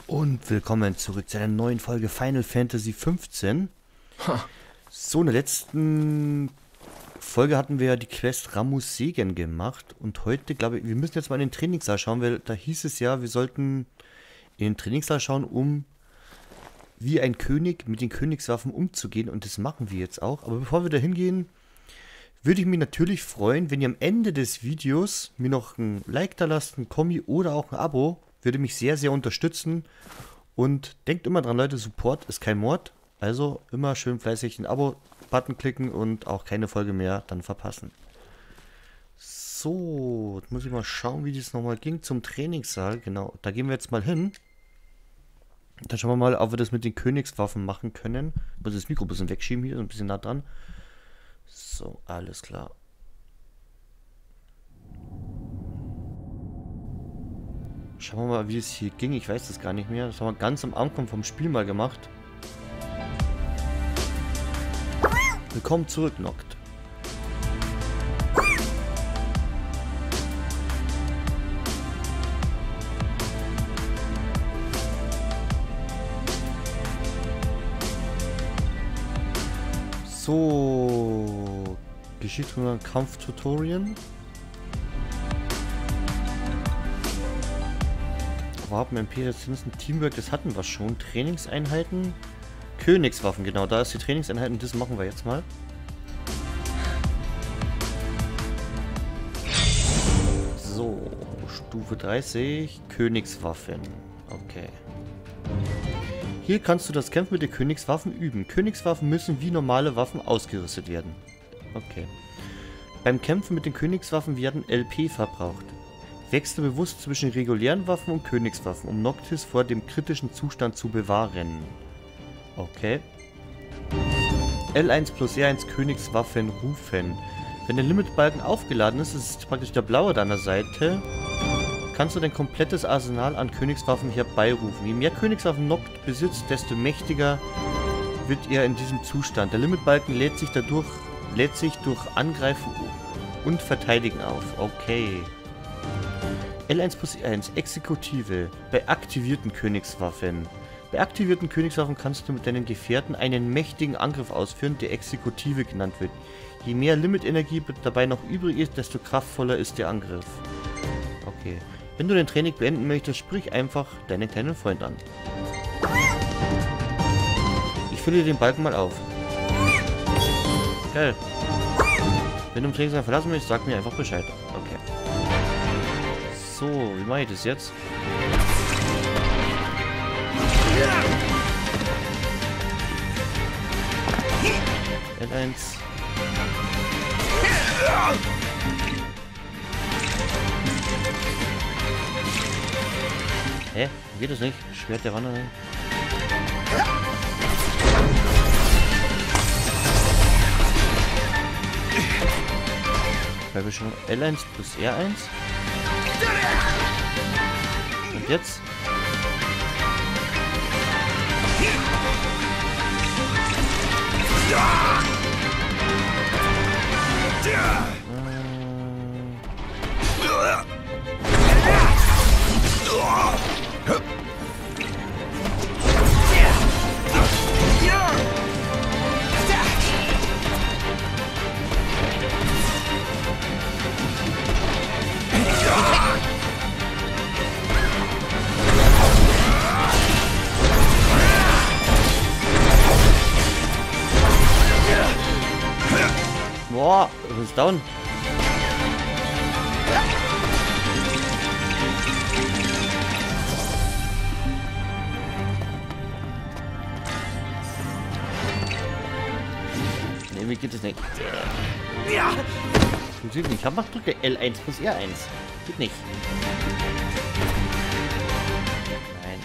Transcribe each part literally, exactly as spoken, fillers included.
Und willkommen zurück zu einer neuen Folge Final Fantasy fünfzehn. Ha. So, in der letzten Folge hatten wir ja die Quest Ramus Segen gemacht. Und heute, glaube ich, wir müssen jetzt mal in den Trainingssaal schauen, weil da hieß es ja, wir sollten in den Trainingssaal schauen, um wie ein König mit den Königswaffen umzugehen. Und das machen wir jetzt auch. Aber bevor wir da hingehen, würde ich mich natürlich freuen, wenn ihr am Ende des Videos mir noch ein Like da lasst, ein Kommi oder auch ein Abo. Würde mich sehr, sehr unterstützen. Und denkt immer dran, Leute, Support ist kein Mord. Also immer schön fleißig den Abo-Button klicken und auch keine Folge mehr dann verpassen. So, jetzt muss ich mal schauen, wie das nochmal ging zum Trainingssaal. Genau, da gehen wir jetzt mal hin. Dann schauen wir mal, ob wir das mit den Königswaffen machen können. Ich muss das Mikro ein bisschen wegschieben hier, so ein bisschen nah dran. So, alles klar. Schauen wir mal, wie es hier ging. Ich weiß das gar nicht mehr. Das haben wir ganz am Anfang vom Spiel mal gemacht. Willkommen zurück, Noct. So. Geschieht von einem Kampftutorial. Wapen, Imperial Simpson, Teamwork, das hatten wir schon. Trainingseinheiten. Königswaffen, genau, da ist die Trainingseinheiten, das machen wir jetzt mal. So, Stufe dreißig, Königswaffen. Okay. Hier kannst du das Kämpfen mit den Königswaffen üben. Königswaffen müssen wie normale Waffen ausgerüstet werden. Okay. Beim Kämpfen mit den Königswaffen werden L P verbraucht. Wechsle bewusst zwischen regulären Waffen und Königswaffen, um Noctis vor dem kritischen Zustand zu bewahren. Okay. L eins plus R eins Königswaffen rufen. Wenn der Limitbalken aufgeladen ist, das ist praktisch der blaue an der Seite, kannst du dein komplettes Arsenal an Königswaffen herbeirufen. Je mehr Königswaffen Noct besitzt, desto mächtiger wird er in diesem Zustand. Der Limitbalken lädt sich dadurch, lädt sich durch Angreifen und Verteidigen auf. Okay. L eins plus R eins, Exekutive, bei aktivierten Königswaffen. Bei aktivierten Königswaffen kannst du mit deinen Gefährten einen mächtigen Angriff ausführen, der Exekutive genannt wird. Je mehr Limitenergie dabei noch übrig ist, desto kraftvoller ist der Angriff. Okay. Wenn du dein Training beenden möchtest, sprich einfach deinen kleinen Freund an. Ich fülle den Balken mal auf. Geil. Wenn du im Trainingssaal verlassen möchtest, sag mir einfach Bescheid. Okay. So, wie mache ich das jetzt? L eins. Hä? Geht das nicht? Schwert der Wanderer. Weil wir schon L eins plus R eins. Und jetzt? Boah, das ist down. Nee, mir geht es nicht. Ja. Funktioniert nicht. Ich hab drücke L eins plus R eins. Geht nicht. Nein.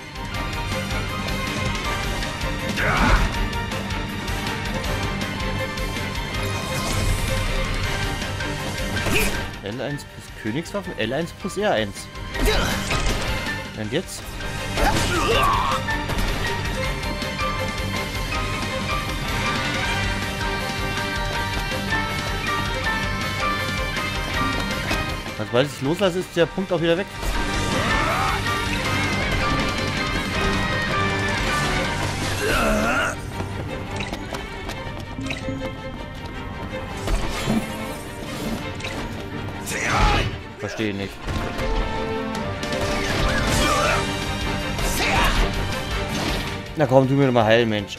L eins plus Königswaffen, L eins plus R eins. Und jetzt? Sobald ich loslasse, ist der Punkt auch wieder weg. wenig. Na komm, tu mir doch mal heil, Mensch.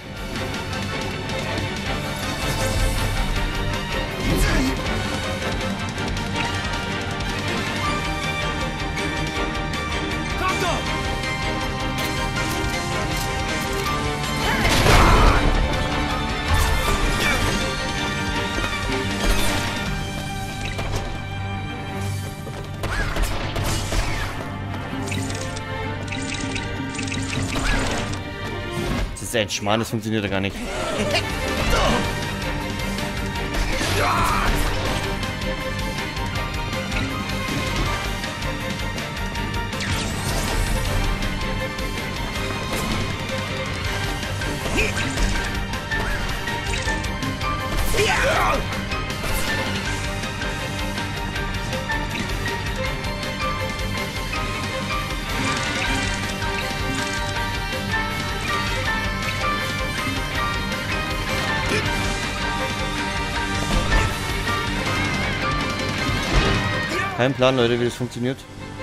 Das ist ein Schmarrn, das funktioniert ja gar nicht. Kein Plan, Leute, wie das funktioniert.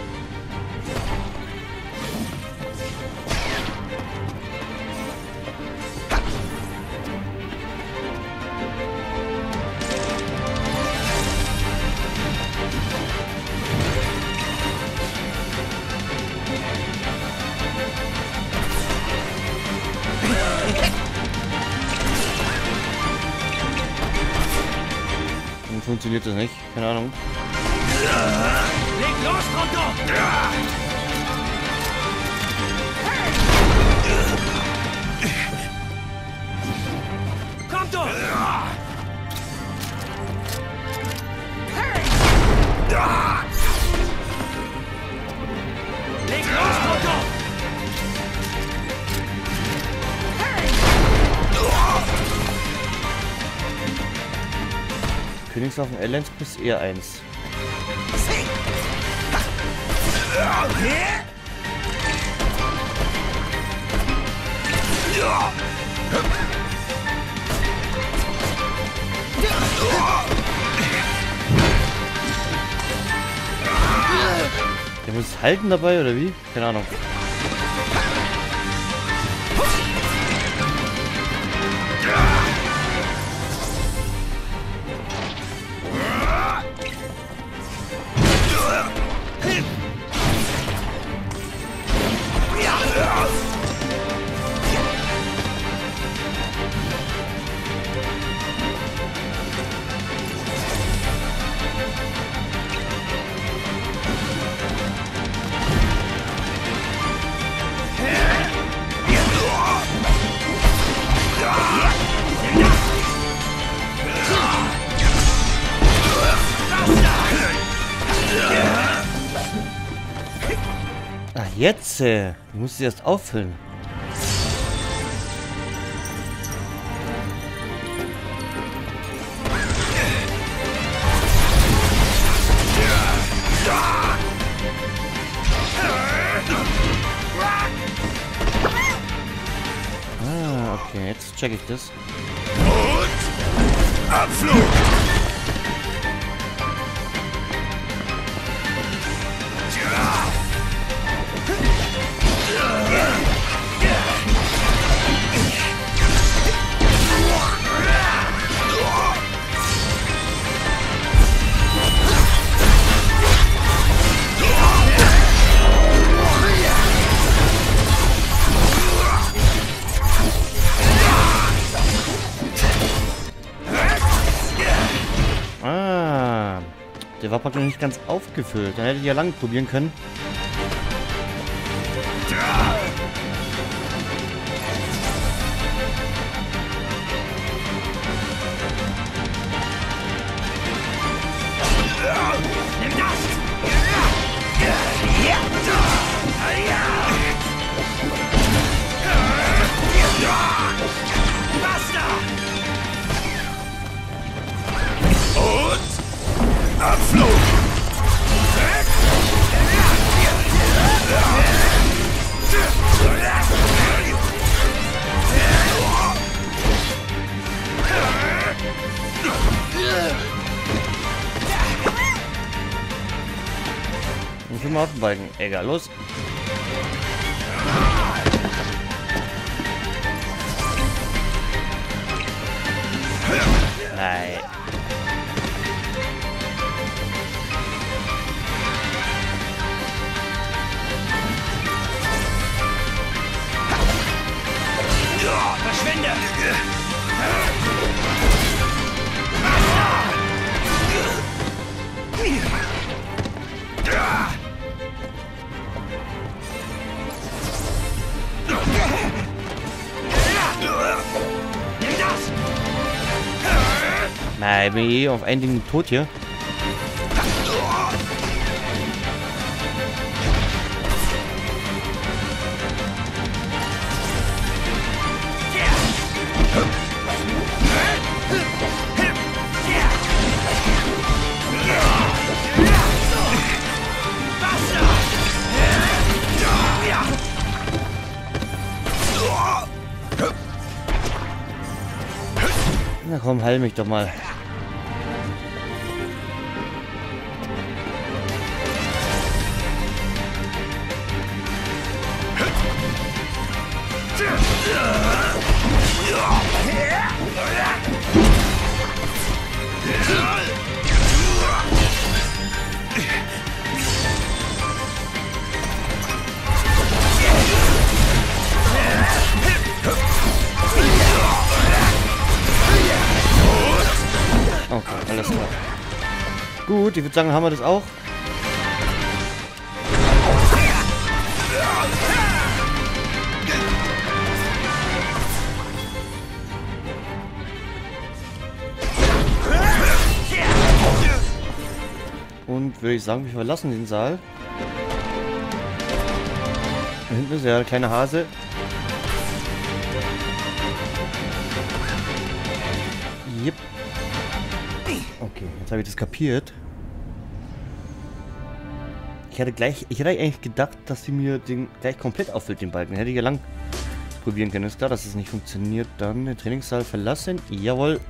Warum funktioniert das nicht? Keine Ahnung. Leg los, Konto! Konto! Leg los, Konto! Königswaffen Airlines plus E eins. Der muss halten dabei, oder wie? Keine Ahnung. Ach, jetzt, äh, ich muss sie erst auffüllen. Ah, okay, jetzt check ich das. Und Abflug! Ah, der war praktisch nicht ganz aufgefüllt. Dann hätte ich ja lange probieren können. Nimm das! Basta! Und Abflug! auf den Balken. Egal, los. Nein. Verschwinde! Nimm das! Nein, bin ich eh auf ein Ding tot hier. Na komm, heil mich doch mal. Okay, alles klar. Gut, ich würde sagen, haben wir das auch. Und würde ich sagen, wir verlassen den Saal. Da hinten ist ja der kleine Hase. Yep. Okay, jetzt habe ich das kapiert. Ich hatte gleich, ich hätte eigentlich gedacht, dass sie mir den gleich komplett auffüllt, den Balken. Hätte ich ja lang probieren können. Ist klar, dass es nicht funktioniert. Dann den Trainingssaal verlassen. Jawohl.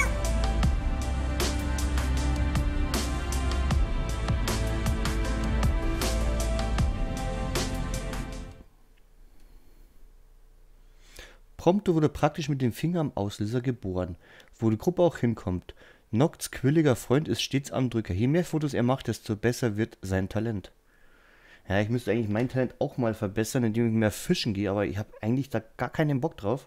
Prompto wurde praktisch mit dem Finger am Auslöser geboren, wo die Gruppe auch hinkommt. Nocts quirliger Freund ist stets am Drücker. Je mehr Fotos er macht, desto besser wird sein Talent. Ja, ich müsste eigentlich mein Talent auch mal verbessern, indem ich mehr fischen gehe, aber ich habe eigentlich da gar keinen Bock drauf.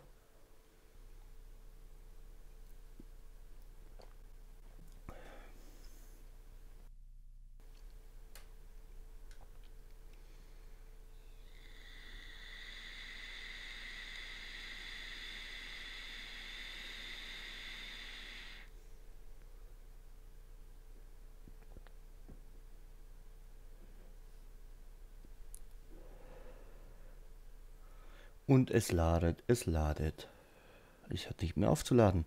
Und es ladet, es ladet. Ich hatte nicht mehr aufzuladen.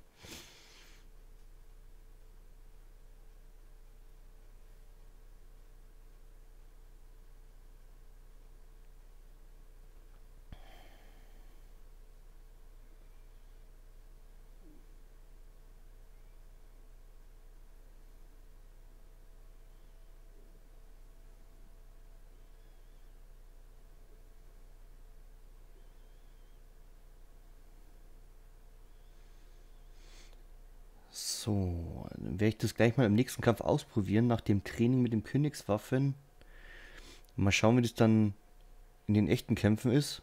So, dann werde ich das gleich mal im nächsten Kampf ausprobieren, nach dem Training mit den Königswaffen. Mal schauen, wie das dann in den echten Kämpfen ist.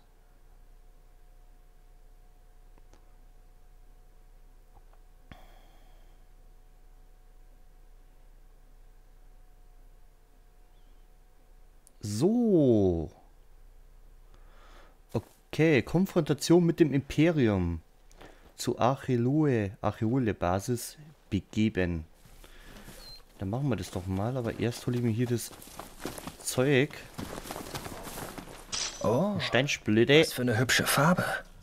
So. Okay, Konfrontation mit dem Imperium. Zu Archeloe, Archeole Basis begeben. Dann machen wir das doch mal, aber erst hole ich mir hier das Zeug. Oh, Steinsplitte. was für eine hübsche Farbe.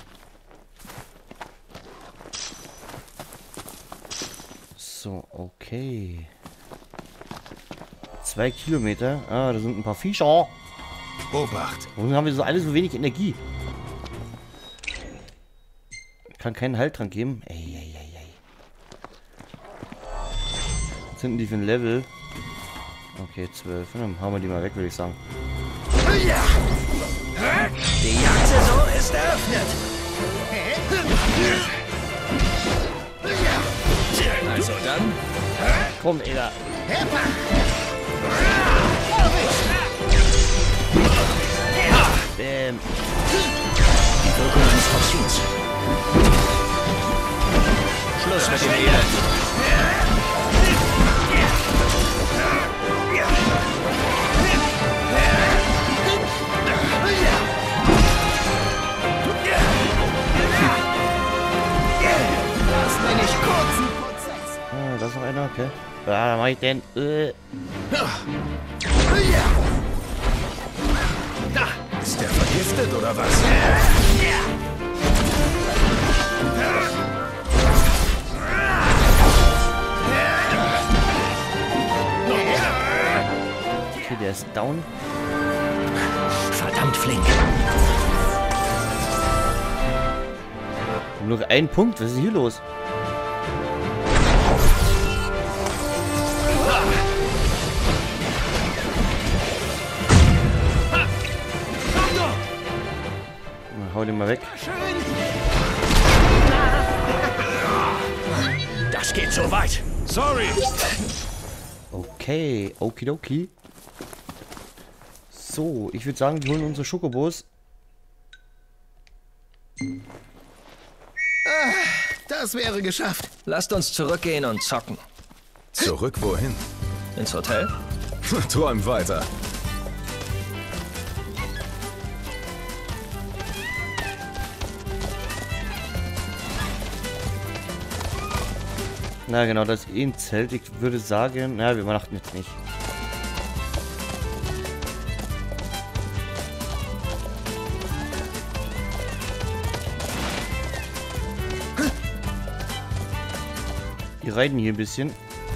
So, okay. Zwei Kilometer. Ah, da sind ein paar Viecher. Obacht. Warum haben wir so alle so wenig Energie? Kann keinen Halt dran geben. Ey, ey, ey, ey. Was sind denn die für ein Level? Okay, zwölf. Dann hauen wir die mal weg, würde ich sagen. Die Jagdsaison ist eröffnet. Also dann. Komm, Eda. Bäm. Die Wirkung eines Toxins. Schluss mit dem Elend. Das nenne ich kurzen Prozess. Ah, da ist noch einer, okay. Ah, was mach ich denn? Äh. Da, ist der vergiftet oder was? Okay, der ist down. Verdammt flink. Nur noch ein Punkt, was ist hier los? Hau den mal weg. Das geht so weit. Sorry. Okay, okidoki. So, ich würde sagen, wir holen unsere Schokobos. Das wäre geschafft. Lasst uns zurückgehen und zocken. Zurück wohin? Ins Hotel? Träum weiter. Na genau, das ist eh ein Zelt. Ich würde sagen, na, wir übernachten jetzt nicht. Wir reiten hier ein bisschen.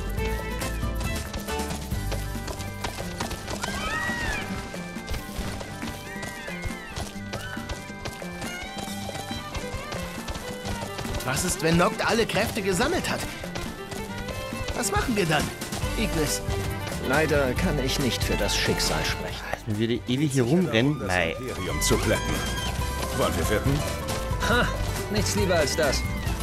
Was ist, wenn Noct alle Kräfte gesammelt hat? Was machen wir dann, Ignis? Leider kann ich nicht für das Schicksal sprechen. Wenn wir ewig hier rumrennen. Das Nein. Imperium zu plätten. Wollen wir wetten? Ha! Nichts lieber als das.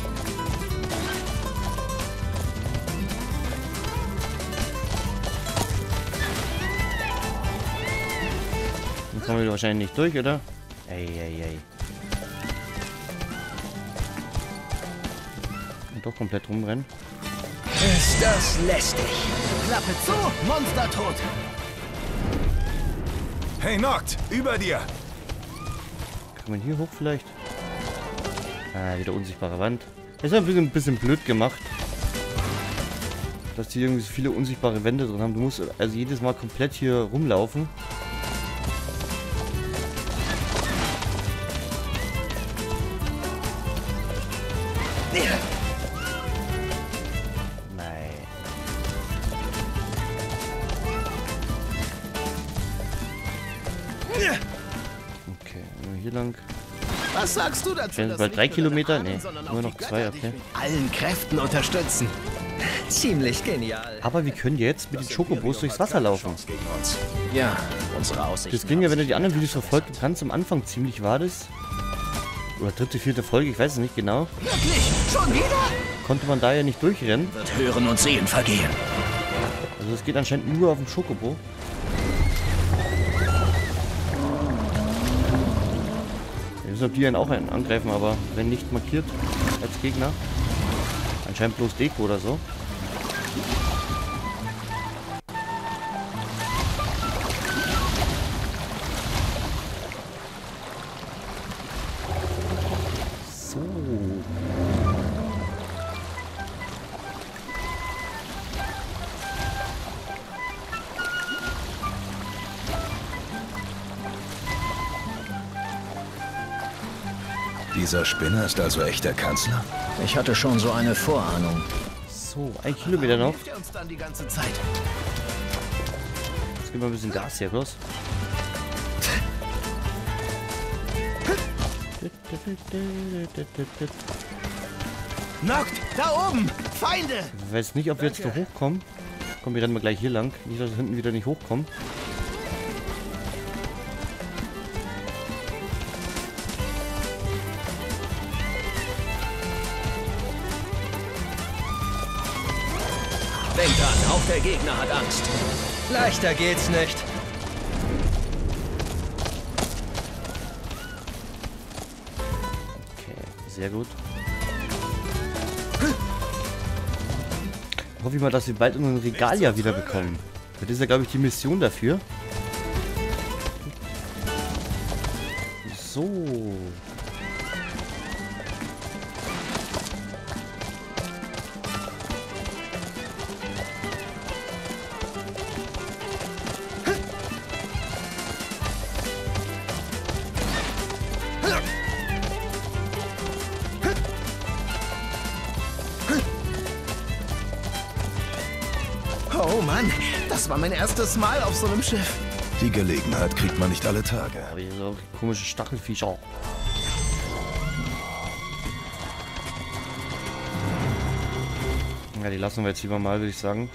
Dann kommen wir wahrscheinlich nicht durch, oder? Ey, ey, ey. Und doch komplett rumrennen. Ist das lästig? Klappe zu, Monster tot. Hey Noct, über dir! Kann man hier hoch vielleicht? Ah, wieder unsichtbare Wand. Das ist ein bisschen, ein bisschen blöd gemacht. Dass die irgendwie so viele unsichtbare Wände drin haben. Du musst also jedes Mal komplett hier rumlaufen. Nein. Okay, nur hier lang. Was sagst du dazu? Wären es dass bald nicht drei nur Kilometer? deine Ahnen, Nee, sondern nur auch noch die zwei, Götter dich okay. mit allen Kräften unterstützen. Ziemlich genial. Aber wir können jetzt mit den Schokobos durchs Wasser laufen. Gegen uns. Ja, unsere Aussichten. Das ging ja, wenn du die anderen Videos verfolgt hast, ganz am Anfang ziemlich war das. Oder dritte, vierte Folge, ich weiß es nicht genau. Wirklich? Schon wieder? Konnte man da ja nicht durchrennen. Wird Hören und Sehen vergehen. Also es geht anscheinend nur auf dem Schokobo. Ich weiß nicht, ob die einen auch einen angreifen, aber wenn nicht markiert als Gegner. Anscheinend bloß Deko oder so. So. Dieser Spinner ist also echt der Kanzler? Ich hatte schon so eine Vorahnung. So, ein Kilometer noch. Hilft er uns dann die ganze Zeit? Jetzt geben wir ein bisschen Gas hier, los. Noct, da oben! Feinde! Ich weiß nicht, ob wir jetzt da hochkommen. Komm, wir rennen mal gleich hier lang. Nicht, dass wir hinten wieder nicht hochkommen. Denkt dran, auch der Gegner hat Angst. Leichter geht's nicht. Okay, sehr gut. Hoffe ich mal, dass wir bald unseren Regalia wieder bekommen. Das ist ja, glaube ich, die Mission dafür. So. Oh Mann, das war mein erstes Mal auf so einem Schiff. Die Gelegenheit kriegt man nicht alle Tage. Aber hier so komische Stachelviecher. Ja, die lassen wir jetzt lieber mal, würde ich sagen.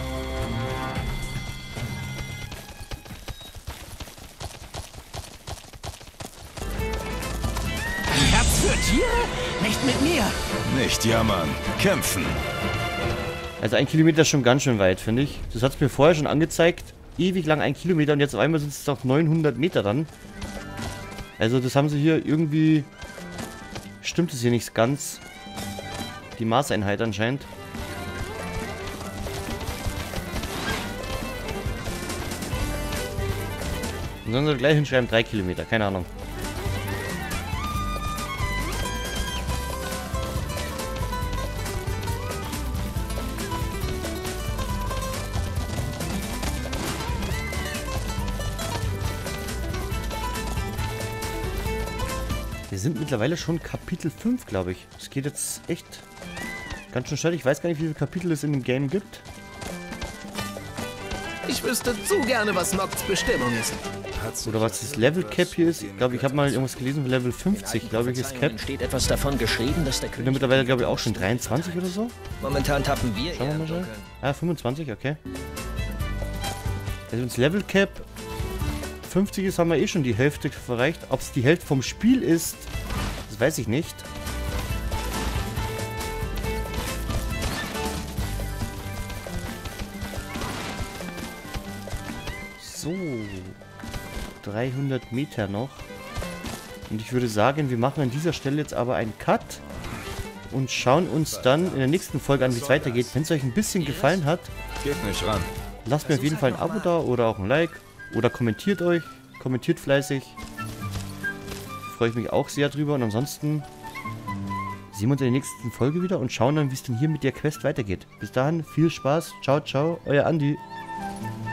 Ein Herz für Tiere? Nicht mit mir. Nicht jammern, kämpfen. Also ein Kilometer ist schon ganz schön weit, finde ich. Das hat es mir vorher schon angezeigt. Ewig lang ein Kilometer und jetzt auf einmal sind es doch neunhundert Meter dann. Also das haben sie hier irgendwie... Stimmt es hier nicht ganz. Die Maßeinheit anscheinend. Und dann soll gleich hinschreiben drei Kilometer, keine Ahnung. Wir sind mittlerweile schon Kapitel fünf, glaube ich. Es geht jetzt echt ganz schön schnell. Ich weiß gar nicht, wie viele Kapitel es in dem Game gibt. Ich wüsste zu gerne, was Nocts Bestimmung ist. Oder was das Level Cap hier ist. Ich glaube, ich habe mal irgendwas gelesen von Level fünfzig, glaube ich, ist Cap. Steht etwas davon geschrieben, dass der Ich bin König... mittlerweile, glaube ich, auch schon dreiundzwanzig oder so. Momentan tappen wir Schauen wir eher mal im schnell. Dunkeln. Ah, fünfundzwanzig, okay. Also das Level Cap fünfzig ist, haben wir eh schon die Hälfte erreicht. Ob es die Hälfte vom Spiel ist, das weiß ich nicht. So. dreihundert Meter noch. Und ich würde sagen, wir machen an dieser Stelle jetzt aber einen Cut. Und schauen uns dann in der nächsten Folge an, wie es weitergeht. Wenn es euch ein bisschen gefallen hat, Geht nicht ran. lasst mir auf jeden Fall ein Abo da oder auch ein Like. Oder kommentiert euch. Kommentiert fleißig. Freue ich mich auch sehr drüber. Und ansonsten sehen wir uns in der nächsten Folge wieder und schauen dann, wie es denn hier mit der Quest weitergeht. Bis dahin, viel Spaß. Ciao, ciao. Euer Andi.